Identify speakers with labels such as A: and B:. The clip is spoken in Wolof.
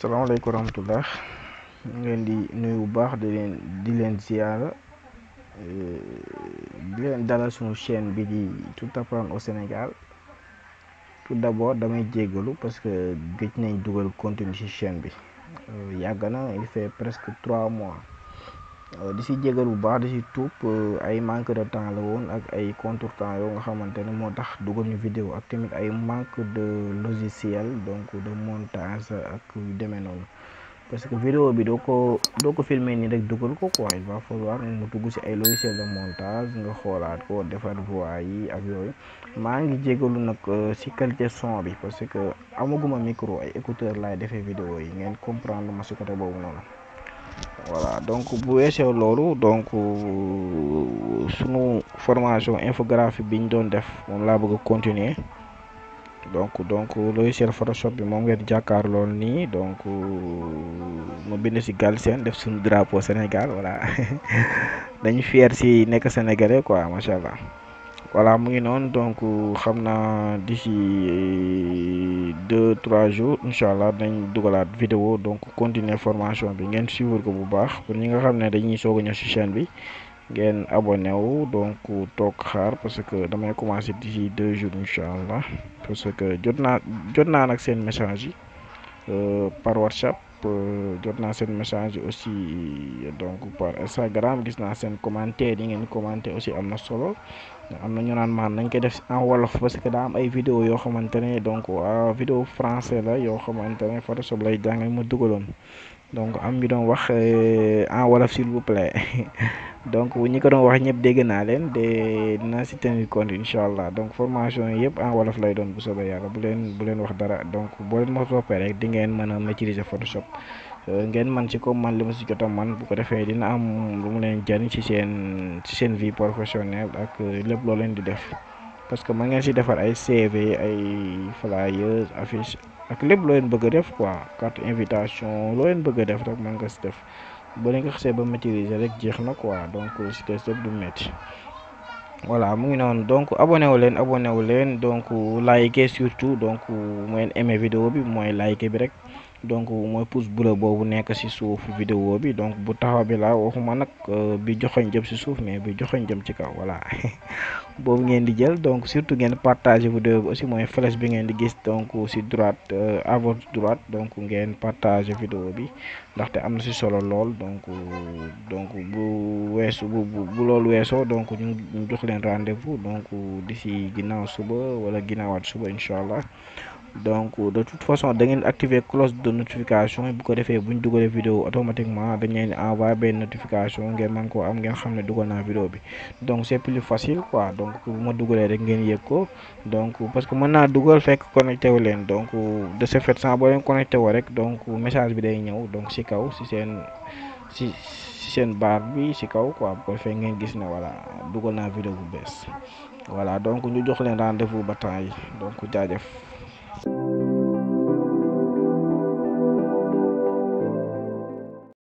A: salaamaaleykum wa rahmatullah ñu ngi leen di nuyu bu baax di leen ziyaara di leen dalal suñu chaîne bi di Tout apprendre au Sénégal. Tout d'abord damay jéggalu parce que gëj nañ dugal contenu ci chaîne bi yàgg na il fait presque 3 mois di ci jéggalu bu baax di ci tuub ay manque de temps la woon ak ay contretemps yoo nga xamante ne moo tax dugal ñu vidéo ak tamit ay manque de logiciel donc de montage ak yu demee noonu parce que vidéo bi doo ko filmer nii rek dugal ko quoi il va falloir mu dugg ci ay logiciel de montage nga xoolaat ko defar voix yi ak yooyu. maa ngi jégalu nag ci qualité son bi parce que amaguma micro ay écouteur laay defee vidéo yi ngeen comprendre ma ci côté boobu noonu. voilà donc bu weesoo loolu donc sunu formation infographie bi ñu doon def moom laa bëgg a continuer donc logiciel Photoshop bi moom ngeen jàkkaar lool nii donc ma bind ci Galsen def suñu drapeau Sénégal voilà dañu fier ci nekk sénégalais quoi macha allah. voilà mu ngi noonu donc xam naa d'ici 2-3 jours incha allah dañ dugalaat vidéo donc continuer formation bi ngeen suivre ko bu baax pour ñi nga xam ne dañuy soog a ñëw ci chaîne bi ngeen abonné wu donc toog xaar parce que damay commencer d'ici 2 jours incha allah parce que jot naa nag seen message yi par WhatsApp jot naa seen message yi aussi donc par Instagram gis naa seen commentaire yi ngeen commenter aussi am na solo. am na ñu naan maan nañ koy def en wolof parce que daa am ay vidéo yoo xamante ne donc vidéo français la yoo xamante ne Photoshop lay jàngal ma dugaloon donc am ñu doon wax en wolof s'il vous plaît donc ñi ko doon wax ñëpp dégg naa leen de dinaa si tenir compte incha allah donc formation yi yëpp en wolof lay doon bu soobee yàlla bu leen wax dara donc boo leen ma toppee rek di ngeen mën a maîtriser Photoshop ngeen man ci comme man li ma si jot a man bu ko defee dina am lu mu leen jariñ ci seen vie professionnelle ak lépp loo leen di def parce que mën ngeen si defar ay CV ay flyers affiche ak lépp loo leen bëgg a def quoi carte invitation loo leen bëgg a def rek mën nga si def boo leen ko xasee ba maîtriser rek jeex na quoi donc si des lépp du metti voilà mu ngi noonu donc abonné wu leen donc liker surtout donc mu ngeen aimé vidéo bi mooy liker bi rek donc mooy pouce bleu boobu nekk ci suufu vidéo bi donc bu taxaw bi la waxuma nag bi joxoñ jëm ci suuf mais bi joxoñ jëm ci kaw voilà boobu ngeen di jël donc surtout ngeen partager vidéo bi aussi mooy flèche bi ngeen di gis donc ci droite à votre droite donc ngeen partager vidéo bi ndaxte am na ci solo lool donc bu weesu bu loolu weesoo donc ñu jox leen rendez-vous donc d'ici ginnaaw suba wala ginnaawaat suba incha allah. donc de toute façon da ngeen activer cloche de notification bu ko defee bu ñu dugalee vidéo automatiquement dañ leen envoyer benn notification ngeen mën koo am ngeen xam ne dugal naa vidéo bi donc c'est plus facile quoi donc bu ma dugalee rek ngeen yëg ko donc parce que mën naa dugal fekk connecté wu leen donc de ce fait sans boo leen connecté woo rek donc message bi day ñëw donc ci kaw ci seen barre bi ci kaw quoi bu ko defee ngeen gis ne voilà dugal naa vidéo bu bees voilà donc ñu jox leen rendez-vous ba temps yi donc jaajëf.